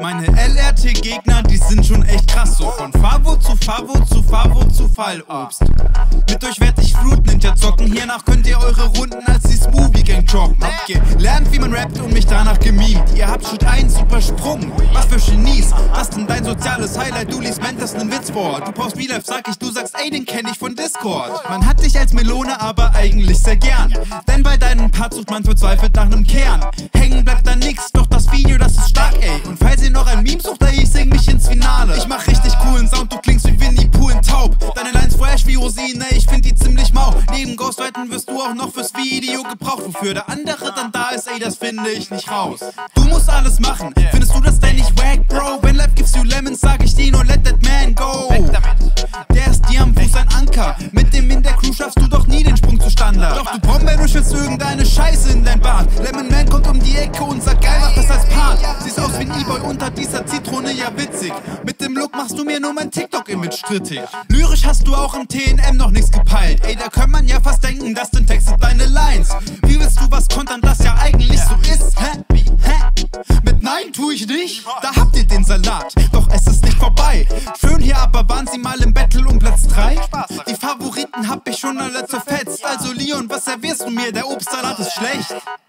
Meine LRT-Gegner, die sind schon echt krass so. Von Favo zu Favo zu Favo zu Fallobst. Mit euch werd ich Fruit Ninja zocken. Hiernach könnt ihr eure Runden als die Smoothie Gang droppen. Habt gelernt, wie man rappt und mich danach gemimt. Ihr habt schon einen super Sprung. Was für Genies. Was denn dein soziales Highlight? Du liest Mentas nen Witz vor. Du brauchst Real Life, sag ich, du sagst, ey, den kenn ich von Discord. Man hat dich als Melone, aber eigentlich sehr gern. Denn bei deinen Parts sucht man verzweifelt nach nem Kern. Hängen bleibt da nix, doch das Video, das ist stark, ey. Und falls ihr noch ein Meme sucht, ey, ich sing mich ins Finale. Ich mach richtig coolen Sound, du klingst wie Winnie Pooh in Taub. Deine Lines fresh wie Rosine, ich find die ziemlich mau. Neben Ghostwriten wirst du auch noch fürs Video gebraucht. Wofür der andere dann da ist, ey, das finde ich nicht raus. Du musst alles machen, findest du das denn nicht wack, Bro? When life gives you lemons, sag ich dir nur, let that man go. Der ist dir am Fuß ein Anker. Mit dem in der Crew schaffst du doch nie den Sprung zu Standard. Doch du Brombeerduschelst irgendeine Scheiße in dein Bad. Lemon Man kommt um die Ecke und sagt, geil, mach das als Part. Siehst aus wie ein E-Boy unter dieser Zitrone, ja witzig. Mit dem Look machst du mir nur mein TikTok-Image strittig. Lyrisch hast du auch im TNM noch nichts gepeilt. Ey, da kann man ja fast denken, das sind Texte deine Lines. Wie willst du was kontern, das ja eigentlich so ist? Hä? Mit Nein tu ich nicht? Da habt ihr den Salat, doch es ist nicht vorbei. Schön hier, aber waren sie mal im Battle um Platz 3? Die Favoriten hab ich schon alle zerfetzt. Also Leon, was servierst du mir? Der Obstsalat ist schlecht.